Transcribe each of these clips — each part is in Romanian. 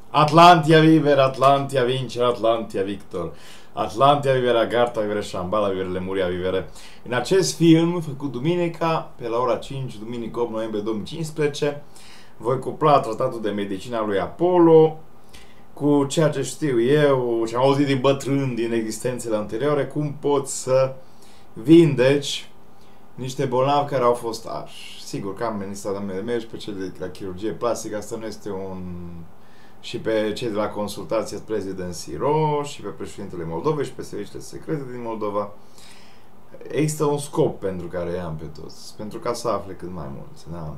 Atlantia vivere, Atlantia vincere, Atlantia victor. Atlantia vivere, Agartha vivere, Shambhala vivere, Lemuria vivere. În acest film, făcut duminica, pe la ora 5, duminică 8 noiembrie 2015, voi cupla tratatul de medicină a lui Apollo cu ceea ce știu eu, ce am auzit din bătrâni, din existențele anterioare, cum poți să vindeci niște bolnavi care au fost arși. Sigur că am ministrat de meu și pe cei de la chirurgie plastică, asta nu este un... și pe cei de la consultația Presidency Row și pe președintele Moldovei și pe serviciile secrete din Moldova. Există un scop pentru care i-am pe toți, pentru ca să afle cât mai mulți. Da?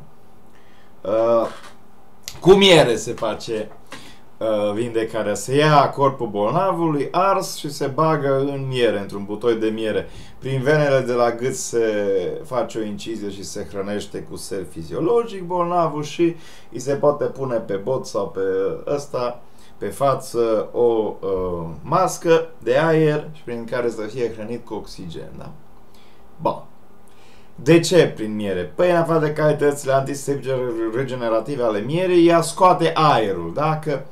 Cu miere se face vindecarea. Se ia corpul bolnavului ars și se bagă în miere, într-un butoi de miere. Prin venele de la gât se face o incizie și se hrănește cu sel fiziologic bolnavul și îi se poate pune pe bot sau pe ăsta, pe față, o mască de aer și prin care să fie hrănit cu oxigen. Da? Bun. De ce prin miere? Păi, în afară de calitățile antiseptice regenerative ale mierii, ea scoate aerul. Dacă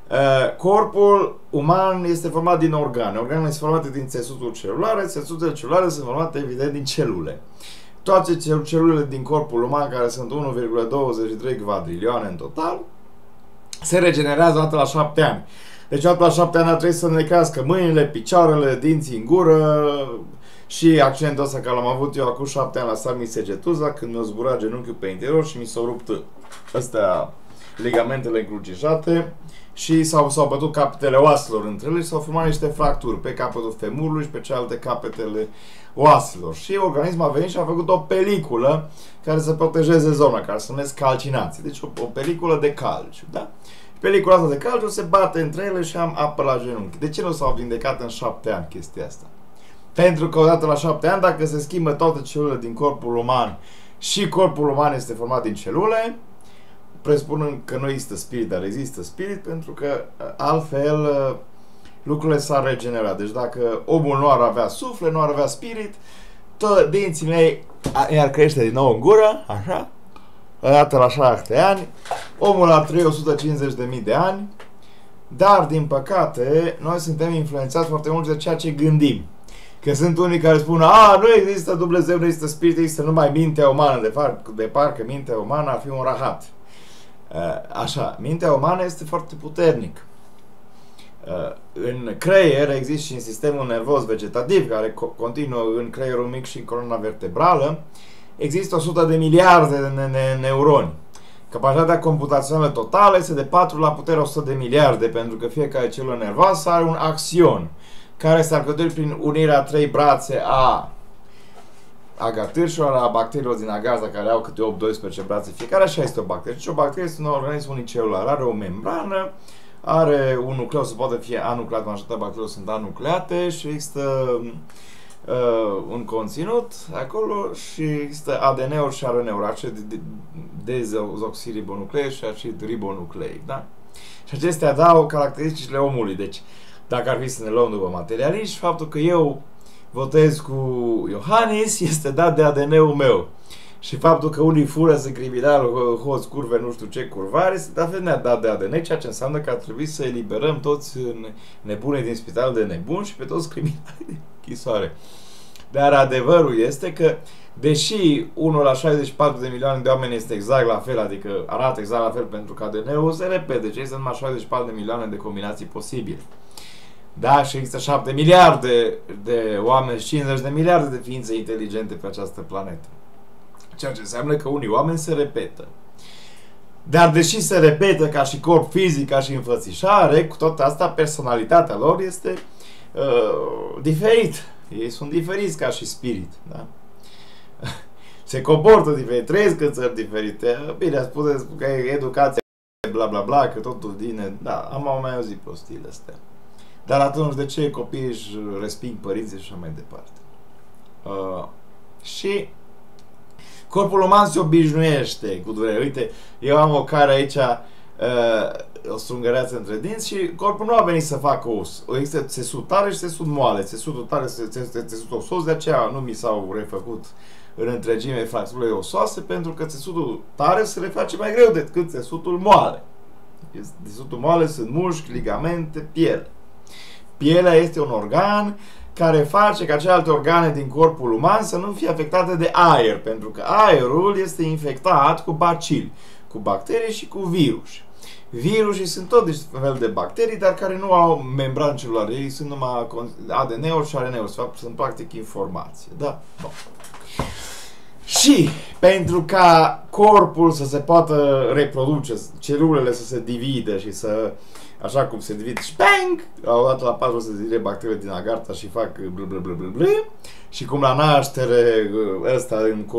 corpul uman este format din organe. Organele sunt formate din țesuturi celulare. Țesutele celulare sunt formate, evident, din celule. Toate celulele din corpul uman, care sunt 1,23 quadrilioane în total, se regenerează odată la 7 ani. Deci, odată la 7 ani trebuie să ne crească mâinile, picioarele, dinții în gură. Și accidentul ăsta care l-am avut eu acum 7 ani la Sami Segetuza, când mi-a zburat genunchiul pe interior și mi s-au rupt astea ligamentele încrucișate și s-au bătut capetele oaselor între ele și s-au format niște fracturi pe capătul femurului și pe cealaltă capetele oaselor. Și organismul a venit și a făcut o peliculă care să protejeze zona, care se numesc calcinații. Deci o peliculă de calciu, da? Pelicula asta de calciu se bate între ele și am apă la genunchi. De ce nu s-au vindecat în 7 ani chestia asta? Pentru că odată la 7 ani, dacă se schimbă toate celulele din corpul uman și corpul uman este format din celule, presupunând că nu există spirit, dar există spirit, pentru că altfel lucrurile s-ar regenera. Deci dacă omul nu ar avea suflet, nu ar avea spirit, dinții mei i-ar crește din nou în gură, așa, odată la 7 ani, omul ar trăi 150.000 de ani, dar din păcate noi suntem influențați foarte mult de ceea ce gândim. Că sunt unii care spun, nu există Dumnezeu, nu există spirit, există numai mintea umană. De parcă mintea umană ar fi un rahat. Așa, mintea umană este foarte puternic. În creier există și în sistemul nervos vegetativ, care continuă în creierul mic și în coloana vertebrală, există 100 de miliarde de neuroni. Capacitatea computațională totală este de 4 la puterea 100 de miliarde, pentru că fiecare celulă nervoasă are un axion, care se alcătuie prin unirea a 3 brațe a agatârșilor, a bacteriilor din agaza, care au câte 8-12 brațe fiecare. Așa este o bacterie. Deci o bacterie este un organism unicelular. Are o membrană, are un nucleu, se poate fi anucleat, majoritatea bacteriilor sunt anucleate și există un conținut acolo și există ADN-uri și RNA-uri, acid dezoxiribonucleic și acid ribonucleic. Da? Și acestea dau caracteristicile omului. Deci, dacă ar fi să ne luăm după materialiști, faptul că eu votez cu Iohannis este dat de ADN-ul meu. Și faptul că unii fură, sunt criminali, hoți, curve, nu știu ce curvare, este dat de ADN, ceea ce înseamnă că ar trebui să eliberăm toți nebunii din spital de nebuni și pe toți criminali de închisoare. Dar adevărul este că, deși 1 la 64 de milioane de oameni este exact la fel, adică arată exact la fel pentru că ADN-ul se repede, deci există numai 64 de milioane de combinații posibile. Da, și există 7 miliarde de oameni și 50 de miliarde de ființe inteligente pe această planetă. Ceea ce înseamnă că unii oameni se repetă. Dar deși se repetă ca și corp fizic, ca și înfățișare, cu tot asta personalitatea lor este diferită. Ei sunt diferiți ca și spirit. Da? Se comportă diferit, trăiesc în țări diferite. Bine, a spune că e educația, bla bla bla, că totul din... Da, am mai auzit prostiile astea. Dar atunci de ce copiii își resping părinții și așa mai departe? Și corpul uman se obișnuiește cu durere. Uite, eu am o care aici, o strungăreață între dinți și corpul nu a venit să facă os. Există țesut tare și țesut moale. Țesutul tare este țesut osos, de aceea nu mi s-au refăcut în întregime fracturile osoase, pentru că țesutul tare se reface mai greu decât țesutul moale. Țesutul moale sunt mușchi, ligamente, piele. Pielea este un organ care face ca celelalte organe din corpul uman să nu fie afectate de aer, pentru că aerul este infectat cu bacili, cu bacterii și cu virus. Virusii sunt tot niște fel de bacterii, dar care nu au membran celular. Ei sunt numai ADN-uri și RNA-uri. Sunt practic informație. Da? Bun. Și pentru ca corpul să se poată reproduce, celulele să se divide și să, așa cum se divide și bang, odată la 4 se divide bacteriile din agarta și fac blablabla, și cum la naștere ăsta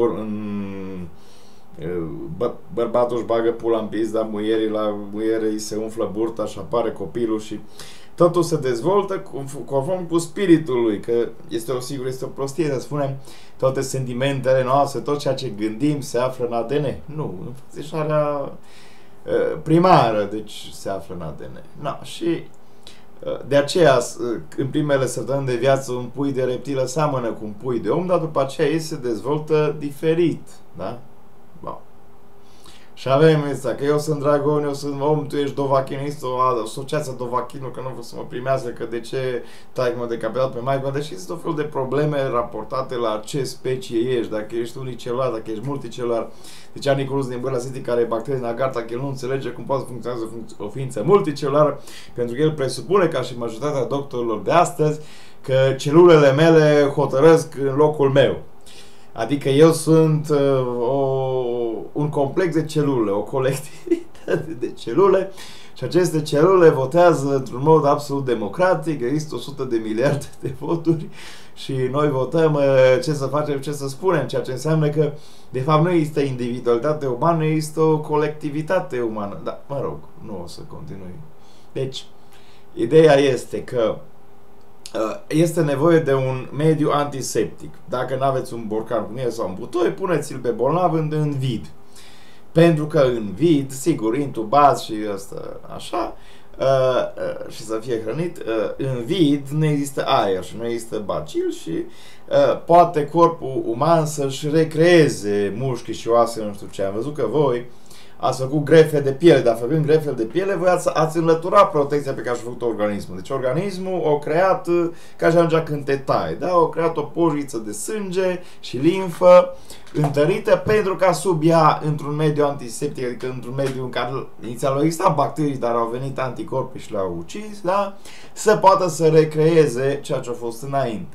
bărbatul își bagă pula în pizda muierii, la muiere îi se umflă burta și apare copilul și totul se dezvoltă conform cu spiritul lui, că este o prostie să spunem toate sentimentele noastre, tot ceea ce gândim se află în ADN. Nu, înfățișarea primară, deci se află în ADN. No, și de aceea, în primele săptămâni de viață, un pui de reptilă seamănă cu un pui de om, dar după aceea ei se dezvoltă diferit. Da? Bun. Și avem asta, că eu sunt Dragon, eu sunt om, tu ești dovachinist, o asociație dovachinul, că nu vreau să mă primească, că de ce taică-mă decapitat pe maică, deși sunt tot fel de probleme raportate la ce specie ești, dacă ești unicelular, dacă ești multicelular. Deci Nicolas din Băla City, care e bacterii în agarta, că el nu înțelege cum poate funcționa o ființă multicelulară, pentru că el presupune, ca și majoritatea doctorilor de astăzi, că celulele mele hotărăsc în locul meu. Adică eu sunt un complex de celule, o colectivitate de celule și aceste celule votează într-un mod absolut democratic, există 100 de miliarde de voturi și noi votăm ce să facem, ce să spunem, ceea ce înseamnă că de fapt nu există individualitate umană, există o colectivitate umană. Da, mă rog, nu o să continui. Deci, ideea este că este nevoie de un mediu antiseptic. Dacă nu aveți un borcan cu miere sau un butoi, puneți-l pe bolnav în vid. Pentru că în vid, sigur, intubați și asta, așa, și să fie hrănit, în vid nu există aer și nu există bacil și poate corpul uman să-și recreeze mușchi și oase, nu știu ce. Am văzut că voi ați făcut grefe de piele, dar făcând grefe de piele, voi ați înlăturat protecția pe care și-a făcut organismul. Deci organismul a creat, ca și atunci când te tai, da? A creat o pojiță de sânge și limfă întărită pentru ca sub ea, într-un mediu antiseptic, adică într-un mediu în care inițial au existat bacterii, dar au venit anticorpi și le-au ucis, da? Să poată să recreeze ceea ce a fost înainte.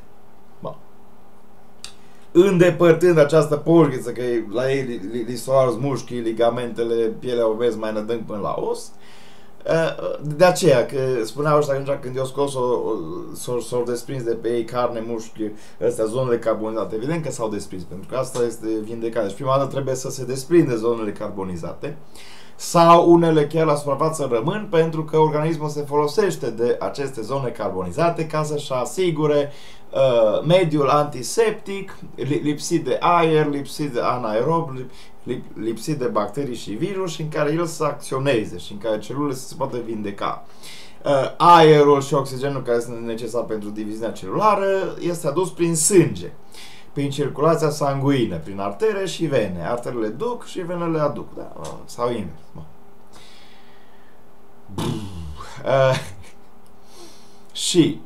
Îndepărtând această pojiță, că la ei li s-au ars mușchii, ligamentele, pielea o vezi mai nădâng până la os. De aceea, că spuneau ăștia atunci când eu scos s-au desprins de pe ei carne, mușchi, astea, zonele carbonizate. Evident că s-au desprins, pentru că asta este vindecare. Deci prima dată trebuie să se desprinde zonele carbonizate. Sau unele chiar la suprafață rămân pentru că organismul se folosește de aceste zone carbonizate ca să-și asigure mediul antiseptic, lipsit de aer, lipsit de anaerob, lipsit de bacterii și virus, în care el să acționeze și în care celulele să se poată vindeca. Aerul și oxigenul care sunt necesar pentru diviziunea celulară este adus prin sânge, prin circulația sanguină, prin artere și vene. Arterele duc și venele aduc, da? Sau invers. Și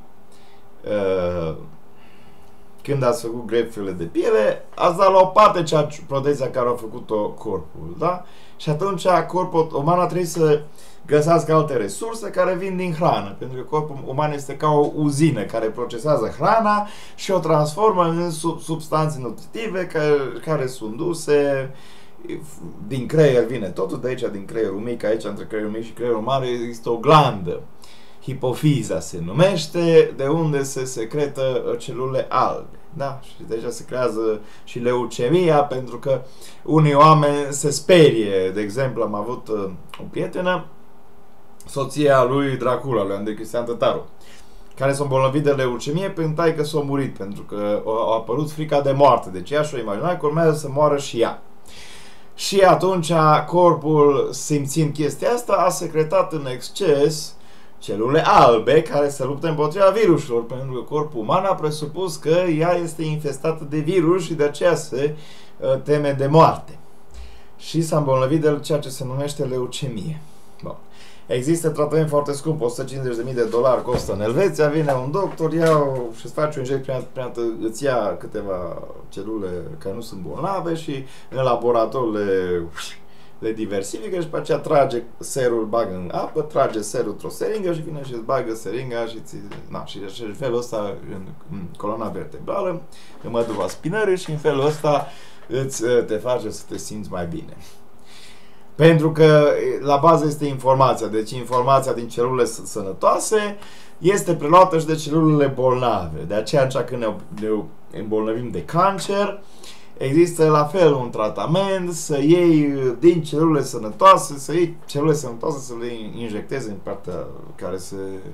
când ați făcut grefele de piele, ați dat la o parte protecția care a făcut-o corpul, da? Și atunci corpul uman trebuie să găsească alte resurse care vin din hrană, pentru că corpul uman este ca o uzină care procesează hrana și o transformă în substanțe nutritive care sunt duse din creier, vine totul de aici, din creierul mic, aici între creierul mic și creierul mare există o glandă, hipofiza se numește, de unde se secretă celule albe. Da? Și de aici se creează și leucemia, pentru că unii oameni se sperie. De exemplu, am avut o prietenă, soția lui Dracula, lui Andrei Cristian Tătaru, care s-a îmbolnăvit de leucemie pentru că s-a murit, pentru că a apărut frica de moarte. Deci ea și-o imagina că urmează să moară și ea. Și atunci corpul, simțind chestia asta, a secretat în exces celule albe care se luptă împotriva virusilor, pentru că corpul uman a presupus că ea este infestată de virus și de aceea se teme de moarte. Și s-a îmbolnăvit de ceea ce se numește leucemie. Bun. Există tratament foarte scump, $150.000 costă în Elveția, vine un doctor, și îți face o injecție, îți ia câteva celule care nu sunt bolnave și în laborator le diversifică și după aceea trage serul, bagă în apă, trage serul într-o seringă și vine și îți bagă seringa și în felul ăsta în coloana vertebrală, în măduva spinării și în felul ăsta te face să te simți mai bine. Pentru că la bază este informația, deci informația din celulele sănătoase este preluată și de celulele bolnave. De aceea, când ne îmbolnăvim de cancer, există la fel un tratament să iei din celulele sănătoase, să le injectezi în partea care se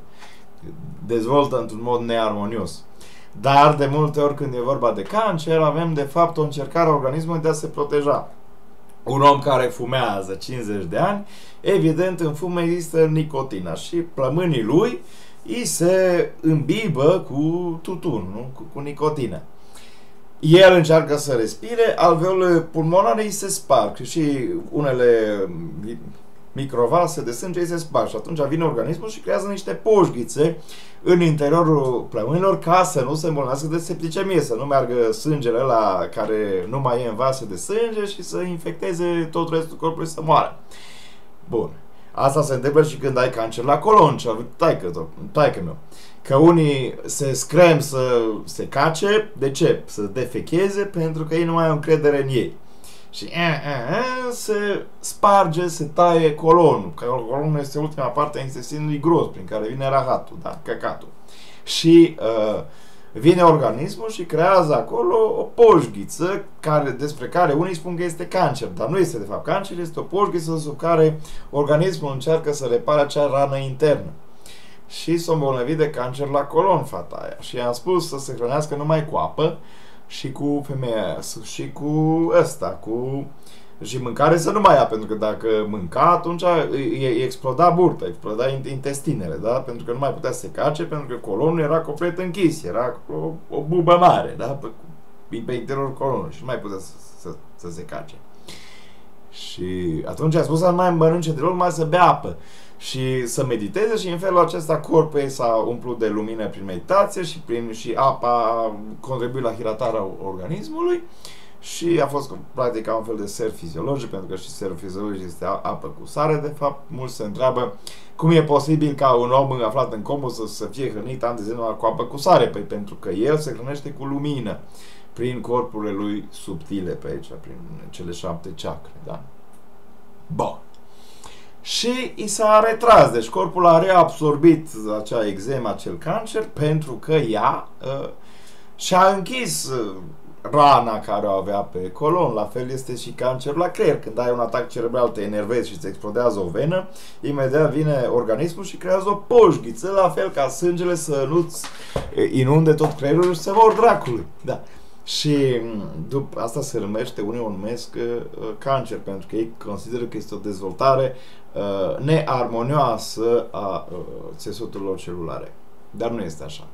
dezvoltă într-un mod nearmonios. Dar de multe ori când e vorba de cancer, avem de fapt o încercare a organismului de a se proteja. Un om care fumează 50 de ani, evident în fum există nicotina și plămânii lui îi se îmbibă cu tutun, nu? Cu nicotină. El încearcă să respire, alveolele pulmonare îi se sparg și unele microvase de sânge îi se sparg și atunci vine organismul și creează niște poșghițe în interiorul plămânilor ca să nu se îmbolnăvească de septicemie, să nu meargă sângele ăla care nu mai e în vase de sânge și să infecteze tot restul corpului să moară. Bun. Asta se întâmplă și când ai cancer la colon, ce a avut taică meu. Că unii se screm să se cace, de ce? Să defecheze, pentru că ei nu mai au încredere în ei. Și se sparge, se taie colonul. Că colonul este ultima parte a intestinului gros, prin care vine rahatul, da? Căcatul. Și vine organismul și creează acolo o poșghiță despre care unii spun că este cancer, dar nu este de fapt cancer, este o poșghiță sub care organismul încearcă să repare acea rană internă. Și s-a îmbolnăvit de cancer la colon fata aia. Și i-am spus să se hrănească numai cu apă și cu femeia aia, și cu și mâncare să nu mai ia, pentru că dacă mânca, atunci îi exploda burta, exploda intestinele, da? Pentru că nu mai putea să se cace, pentru că colonul era complet închis, era o bubă mare, da? Pe interiorul colonului și nu mai putea să se cace. Și atunci a spus să nu mai mănânce deloc, mai să bea apă și să mediteze și în felul acesta corpul ei s-a umplut de lumină prin meditație și apa a contribuit la hidratarea organismului și a fost practic ca un fel de ser fiziologic, pentru că și serul fiziologic este apă cu sare. De fapt, mulți se întreabă cum e posibil ca un om aflat în comă să fie hrănit ani de zile cu apă cu sare. Păi pentru că el se hrănește cu lumină prin corpurile lui subtile pe aici, prin cele 7 chakre, da? Bun. Și i s-a retras, deci corpul a reabsorbit acea eczemă, acel cancer, pentru că ea și-a închis rana care o avea pe colon. La fel este și cancerul la creier. Când ai un atac cerebral, te enervezi și îți explodează o venă, imediat vine organismul și creează o poșghiță, la fel ca sângele să nu-ți inunde tot creierul și să mor dracului. Da. Și după asta se numește, unii o numesc cancer, pentru că ei consideră că este o dezvoltare nearmonioasă a țesuturilor celulare. Dar nu este așa.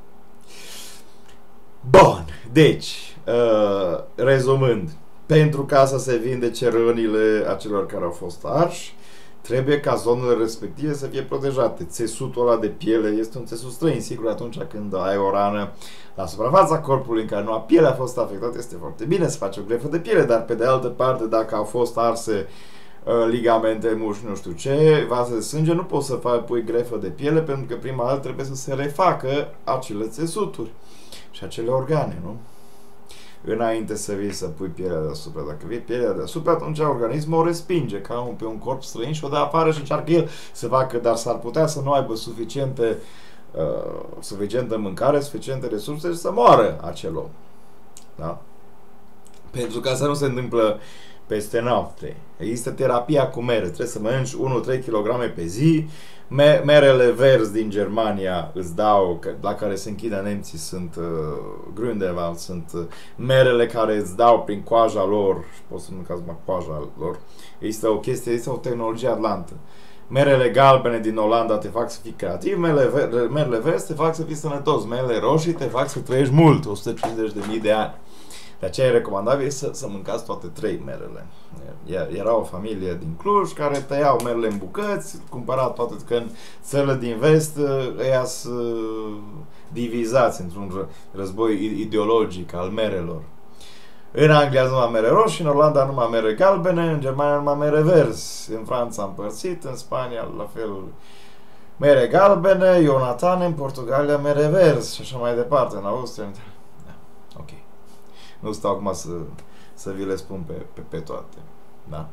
Bun, deci, rezumând, pentru ca să se vindece rănile acelor care au fost arși, trebuie ca zonele respective să fie protejate. Țesutul ăla de piele este un țesut străin. Sigur, atunci când ai o rană la suprafața corpului în care nu a pielea a fost afectată, este foarte bine să faci o grefă de piele, dar pe de altă parte, dacă au fost arse ligamente, mușchi, nu știu ce, vase de sânge, nu poți să pui grefă de piele, pentru că prima dată trebuie să se refacă acele țesuturi și acele organe, nu? Înainte să vii să pui pielea deasupra. Dacă vii pielea deasupra, atunci organismul o respinge ca pe un corp străin și o dă afară și încearcă el să facă, dar s-ar putea să nu aibă suficientă mâncare, suficiente resurse și să moară acel om. Da? Pentru că asta nu se întâmplă peste noapte. Există terapia cu mere. Trebuie să mănânci 1-3 kg pe zi. Merele verzi din Germania îți dau, la care se închide nemții, sunt Grünewald, sunt merele care îți dau prin coaja lor, și pot să mâncați coaja lor. Există o chestie, există o tehnologie atlantă. Merele galbene din Olanda te fac să fii creativ, merele verzi te fac să fii sănătos, merele roșii te fac să trăiești mult, 150.000 de ani. De aceea e recomandabil să mâncați toate 3 merele. Era o familie din Cluj care tăiau merele în bucăți, cumpăra toate, că în țările din vest ăia sunt divizați într-un război ideologic al merelor. În Anglia numai mere roșii, în Olanda numai mere galbene, în Germania numai mere verzi, în Franța împărțit, în Spania la fel mere galbene, Ionatane, în Portugalia mere verzi și așa mai departe, în Austria. Da, ok. Nu stau acum să vi le spun pe toate. Da?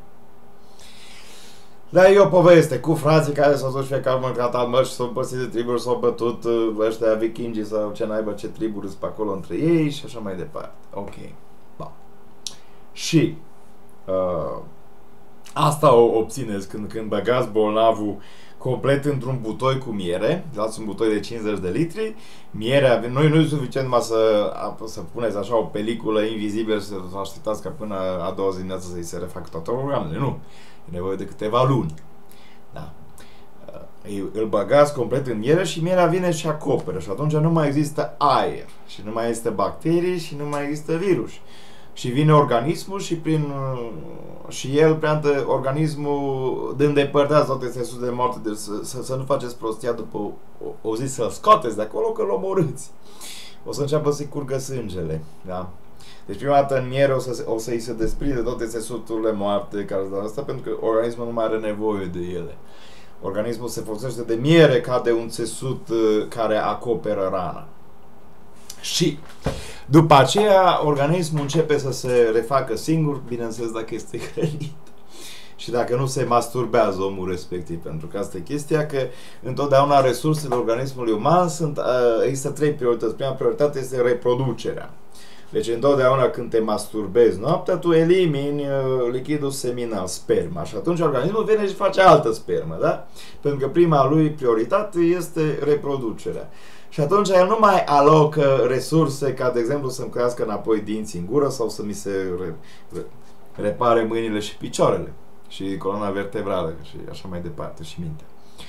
Dar e o poveste cu frații care s-au dus fiecare au mâncat al mărci, s-au împărțit de triburi, s-au bătut ăștia vikingii sau ce naiba, ce triburi sunt pe acolo între ei și așa mai departe. Ok. Da. Și asta o obțineți când băgați bolnavul complet într-un butoi cu miere, dați un butoi de 50 de litri, mierea, noi nu e suficient numai să puneți așa o peliculă invizibilă și să așteptați ca până a doua zi dimineață să-i se refacă toate organele, nu. E nevoie de câteva luni. Da. Îl băgați complet în miere și mierea vine și acoperă și atunci nu mai există aer și nu mai există bacterii și nu mai există virus. Și vine organismul și el preantă organismul de îndepărtează toate țesutele de moarte, deci să nu faceți prostia după o zi să-l scoateți de acolo că-l omorâți. O să înceapă să-i curgă sângele. Da? Deci prima dată în miere o să-i se desprinde toate țesuturile moarte care sunt asta pentru că organismul nu mai are nevoie de ele. Organismul se folosește de miere ca de un țesut care acoperă rana. Și după aceea organismul începe să se refacă singur, bineînțeles dacă este hrănit și dacă nu se masturbează omul respectiv, pentru că asta e chestia, că întotdeauna resursele organismului uman există 3 priorități. Prima prioritate este reproducerea. Deci întotdeauna când te masturbezi noaptea, tu elimini lichidul seminal, sperma, și atunci organismul vine și face altă spermă, da? Pentru că prima lui prioritate este reproducerea. Și atunci el nu mai alocă resurse ca, de exemplu, să-mi crească înapoi dinții în gură sau să mi se repare mâinile și picioarele și coloana vertebrală și așa mai departe și mintea.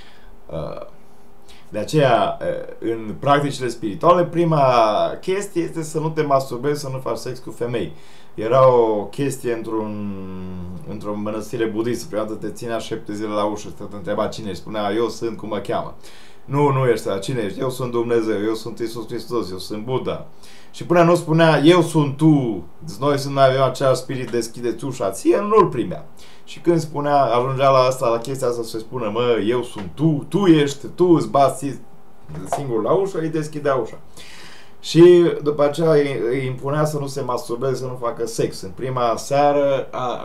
De aceea, în practicile spirituale, prima chestie este să nu te masturbezi, să nu faci sex cu femei. Era o chestie într-o mănăstire budistă, prima dată te ținea 7 zile la ușă, te întreba cine ești, spunea eu sunt, cum mă cheamă. Nu ești, cine ești? Eu sunt Dumnezeu, eu sunt Iisus Hristos, eu sunt Buddha. Și până nu spunea, eu sunt tu, noi avem același spirit, deschideți ușa ție, nu-l primea. Și când spunea, ajungea la asta, la chestia asta să spună, mă, eu sunt tu ești, tu îți bați singur la ușă, îi deschidea ușa. Și după aceea îi impunea să nu se masturbeze, să nu facă sex. În prima seară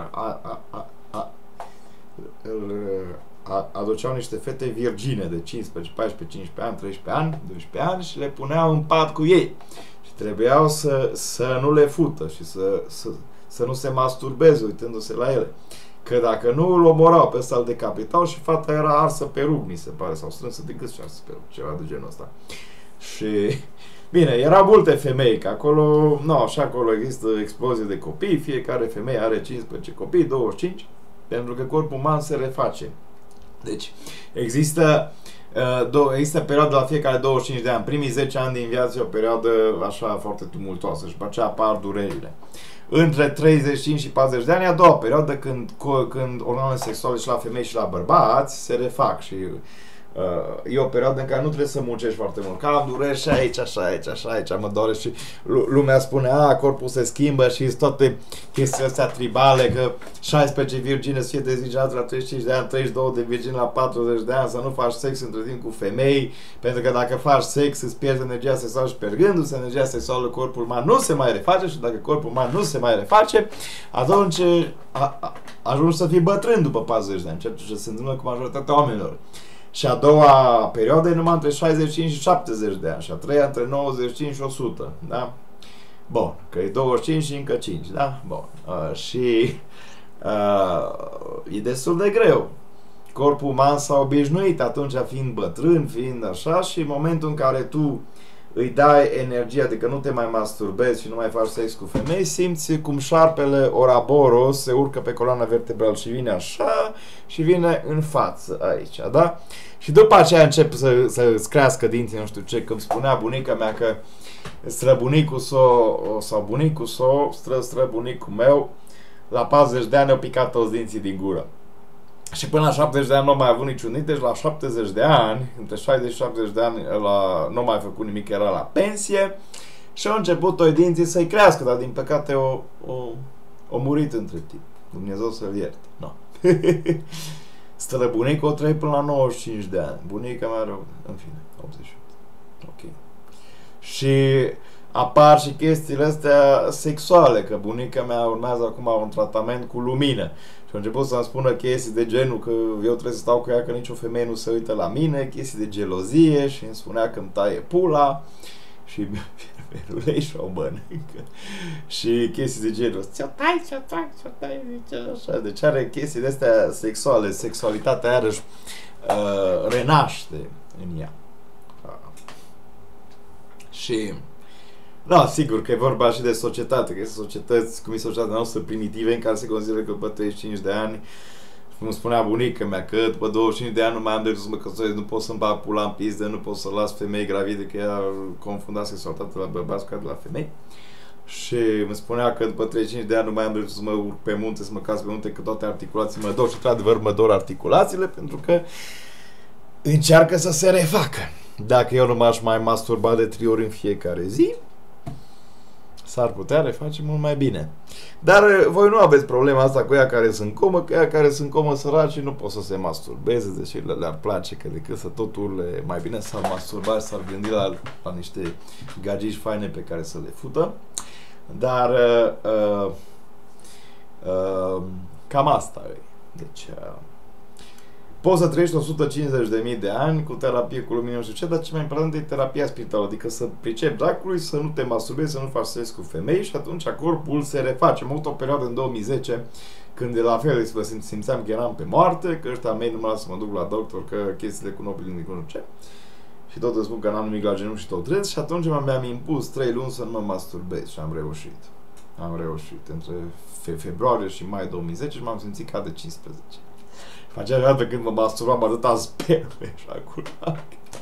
aduceau niște fete virgine de 15, 14, 15 ani, 13 ani, 12 ani și le puneau în pat cu ei. Și trebuiau să nu le fută și să nu se masturbeze uitându-se la ele. Că dacă nu, îl omorau, pe ăsta îl decapitau și fata era arsă pe rug, mi se pare, sau strânsă de gât și arsă pe rug, ceva de genul ăsta. Și bine, erau multe femei, că acolo, și acolo există explozie de copii, fiecare femeie are 15 copii, 25, pentru că corpul uman se reface. Deci, există perioada la fiecare 25 de ani. Primii 10 ani din viață e o perioadă așa foarte tumultoasă și după aceea apar durerile. Între 35 și 40 de ani e a doua perioadă când organele sexuale și la femei și la bărbați se refac și e o perioadă în care nu trebuie să muncești foarte mult. Că am dureri și aici, aici, mă doare și lumea spune, corpul se schimbă și toate chestiile astea tribale, că 16 virgine să fie deziceate la 35 de ani, 32 de virgine la 40 de ani, să nu faci sex între timp cu femei, pentru că dacă faci sex îți pierzi energia sexuală și pierzându-se energia sexuală, corpul uman nu se mai reface și dacă corpul uman nu se mai reface, atunci ajungi să fii bătrân după 40 de ani, ceea ce se întâmplă cu majoritatea oamenilor. Și a doua perioadă e numai între 65 și 70 de ani și a treia între 95 și 100, da? Bun, că e 25 și încă 5, da? Bun. E destul de greu. Corpul uman s-a obișnuit atunci fiind bătrân, fiind așa, și în momentul în care tu îi dai energie, adică nu te mai masturbezi și nu mai faci sex cu femei, simți cum șarpele Ouroboros se urcă pe coloana vertebrală și vine așa și vine în față aici, da? Și după aceea încep să-ți crească dinții, nu știu ce, când spunea bunica mea că străbunicul sau bunicul străbunicul meu, la 40 de ani au picat toți dinții din gură. Și până la 70 de ani nu a mai avut niciun dinți, deci la 70 de ani, între 60 și 70 de ani, nu mai a făcut nimic, era la pensie și au început toi dinții să-i crească, dar din păcate o murit între timp. Dumnezeu să-l ierte. No. Străbunicul o trăi până la 95 de ani. Bunica mea are, în fine, 88. Ok. Și apar și chestiile astea sexuale, că bunica mea urmează acum un tratament cu lumină. Și a început să-mi spună chestii de genul că eu trebuie să stau cu ea, că nicio femeie nu se uită la mine, chestii de gelozie și îmi spunea că îmi taie pula și ulei și o mănâncă. Și chestii de genul, ți-o tai, zice așa. Deci are chestii de astea sexuale, sexualitatea iarăși renaște în ea. Și da, sigur că e vorba și de societate, că este societăți, cum e societatea noastră, primitive, în care se consideră că după 35 de ani, cum spunea bunica mea, că după 25 de ani nu mai am dreptul să mă căsătoresc, nu pot să-mi bag pula în pizdă, nu pot să las femei gravide, că ea confunda sexualitatea la bărbați cu la femei. Și îmi spunea că după 35 de ani nu mai am dreptul să mă urc pe munte, să mă casc pe munte, că toate articulațiile mă dor și, într-adevăr, mă dor articulațiile, pentru că încearcă să se refacă. Dacă eu nu m-aș mai masturba de 3 ori în fiecare zi, s-ar putea reface mult mai bine. Dar voi nu aveți problema asta cu ea care sunt comă, că ea care sunt comă săraci nu pot să se masturbeze, deși le-ar place, că decât să tot urle, mai bine s-ar masturba și s-ar gândi la niște gagici faine pe care să le fută. Dar cam asta e. Deci poți să trăiești 150.000 de ani cu terapie cu lumină, nu știu ce, dar ce mai important e terapia spirituală, adică să pricepi dracului, să nu te masturbezi, să nu faci sex cu femei și atunci corpul se reface. Am avut o perioadă în 2010 când de la fel simțeam că eram pe moarte, că ăștia mei nu mă lasă să mă duc la doctor, că chestiile cu nobili nu știu ce. Și tot îmi spun că n-am nimic la genunchi și tot râs și atunci mi-am impus 3 luni să nu mă masturbez și am reușit. Am reușit între februarie și mai 2010 și m-am simțit ca de 15. Și acea dată când mă masturbam atâta sperme și acolo. Da.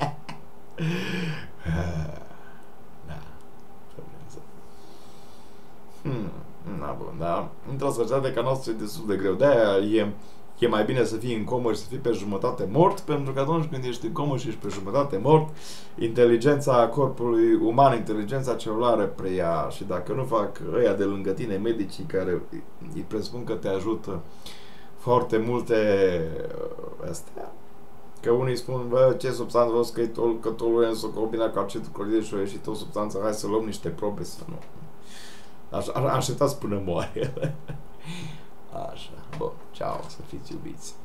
Na, bun, da. Într-o societate ca noastră e destul de greu. De-aia e mai bine să fii în comă și să fii pe jumătate mort, pentru că atunci când ești în comă și ești pe jumătate mort, inteligența corpului uman, inteligența celulară preia și dacă nu fac ăia de lângă tine, medicii care îi presupun că te ajută foarte multe astea, că unii spun, bă, ce substanță vreau că toluren s-o combina cu acetul clorhidric și a ieșit o substanță, hai să luăm niște probe să nu. Așteptați până moare. Așa, bun, ceau, să fiți iubiți.